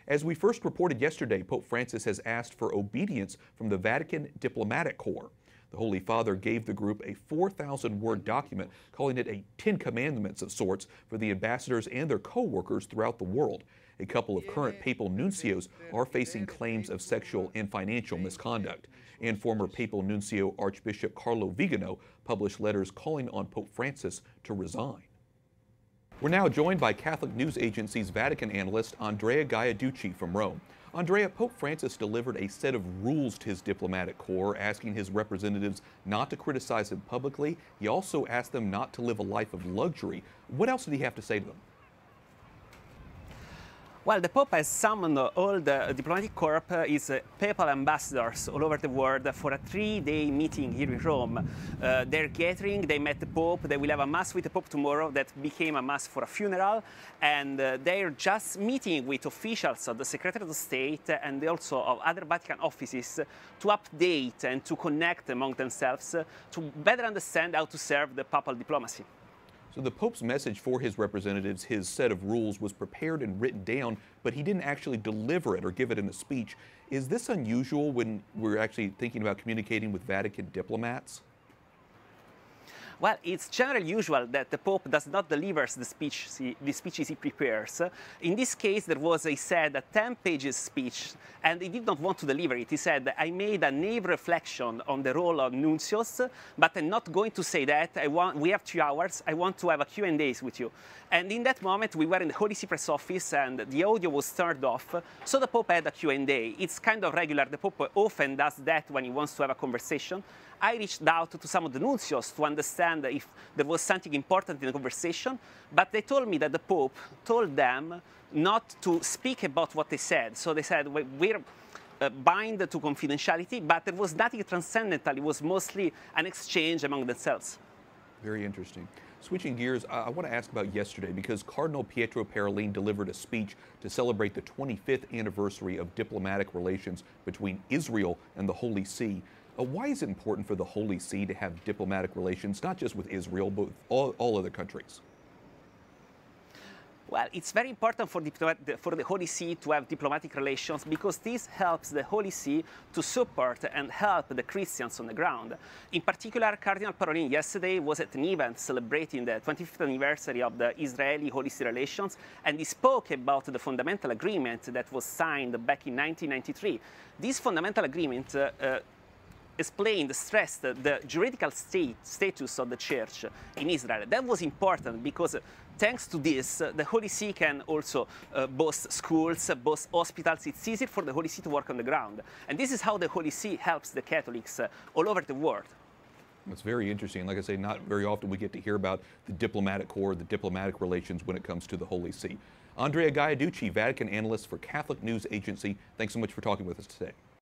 As we first reported yesterday, Pope Francis has asked for obedience from the Vatican diplomatic corps. The Holy Father gave the group a 4,000-word document calling it a 10 commandments of sorts for the ambassadors and their co-workers throughout the world. A couple of current papal nuncios are facing claims of sexual and financial misconduct. And former papal nuncio Archbishop Carlo Vigano published letters calling on Pope Francis to resign. We're now joined by Catholic news agency's Vatican analyst Andrea Gagliarducci from Rome. Andrea, Pope Francis delivered a set of rules to his diplomatic corps, asking his representatives not to criticize him publicly. He also asked them not to live a life of luxury. What else did he have to say to them? Well, the Pope has summoned all the diplomatic corps, his papal ambassadors all over the world for a 3-day meeting here in Rome. They're gathering, they met the Pope, they will have a Mass with the Pope tomorrow that became a Mass for a funeral, and they're just meeting with officials of the Secretary of State and also of other Vatican offices to update and to connect among themselves to better understand how to serve the papal diplomacy. So the Pope's message for his representatives, his set of rules, was prepared and written down, but he didn't actually deliver it or give it in a speech. Is this unusual when we're actually thinking about communicating with Vatican diplomats? Well, it's generally usual that the Pope does not deliver the speeches he prepares. In this case, there was, he said, a 10-page speech, and he did not want to deliver it. He said, I made a naive reflection on the role of nuncios, but I'm not going to say that. We have 2 hours. I want to have a Q&As with you. And in that moment, we were in the Holy See press office, and the audio was turned off, so the Pope had a Q&A. It's kind of regular. The Pope often does that when he wants to have a conversation. I reached out to some of the nuncios to understand if there was something important in the conversation, but they told me that the Pope told them not to speak about what they said. So they said, we're bound to confidentiality, but there was nothing transcendental. It was mostly an exchange among themselves. Very interesting. Switching gears, I want to ask about yesterday because Cardinal Pietro Parolin delivered a speech to celebrate the 25th anniversary of diplomatic relations between Israel and the Holy See. Why is it important for the Holy See to have diplomatic relations, not just with Israel, but with all other countries? Well, it's very important for the Holy See to have diplomatic relations because this helps the Holy See to support and help the Christians on the ground. In particular, Cardinal Parolin yesterday was at an event celebrating the 25th anniversary of the Israeli-Holy See relations, and he spoke about the fundamental agreement that was signed back in 1993. This fundamental agreement stressed the juridical status of the Church in Israel. That was important because thanks to this, the Holy See can also boast schools, boast hospitals. It's easier for the Holy See to work on the ground. And this is how the Holy See helps the Catholics all over the world. That's very interesting. Like I say, not very often we get to hear about the diplomatic corps, the diplomatic relations when it comes to the Holy See. Andrea Gagliarducci, Vatican analyst for Catholic News Agency, thanks so much for talking with us today.